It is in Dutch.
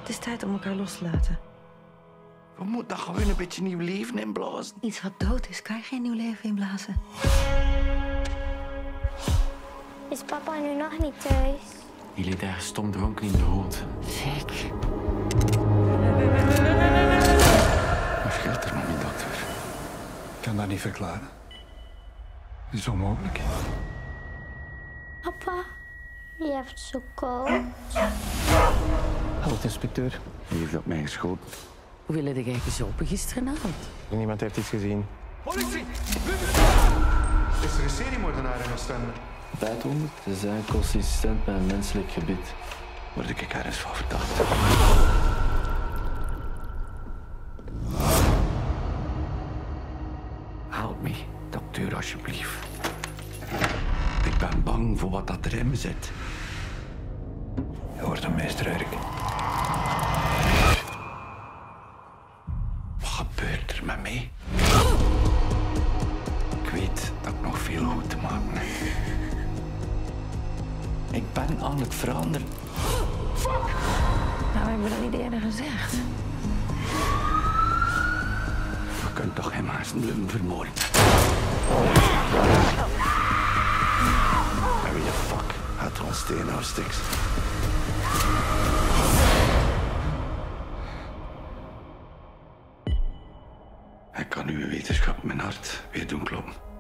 Het is tijd om elkaar los te laten. We moeten gewoon een beetje nieuw leven inblazen. Iets wat dood is, kan je geen nieuw leven inblazen. Is papa nu nog niet thuis? Die ligt daar stom dronken in de hoed. Fik. Wat scheelt er, mami, dokter? Ik kan dat niet verklaren. Het is onmogelijk. Papa, je hebt het zo koud. Hallo, inspecteur. Wie heeft op mij geschoten? Hoeveel heb jij gezopen gisteravond? Niemand heeft iets gezien. Politie! Is er een seriemoordenaar in Oostende? Bijtwonder, ze zijn consistent met een menselijk gebied. Word ik ergens van verdacht? Help me, dokter, alsjeblieft. Ik ben bang voor wat dat erin zit. Je hoort hem, meester Erik. Wat gebeurt er met mij? Ik weet dat ik nog veel goed te maken heb. Ik ben aan het veranderen. Nou, hebben we dat niet eerder gezegd? Je kunt toch geen mensenlum vermoorden? En wie de fuck gaat er ons steenhouden, Stix? Ik kan uw wetenschap mijn hart weer doen kloppen.